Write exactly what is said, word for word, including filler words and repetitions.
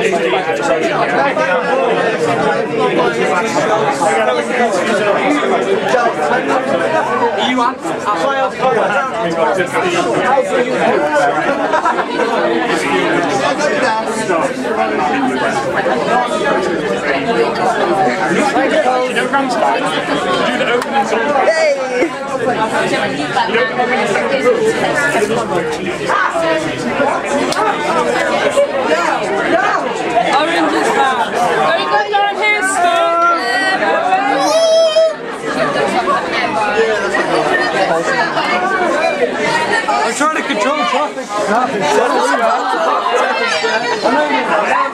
You want? Orange is bad. There you go, you're on here, Stu. I'm trying to control traffic.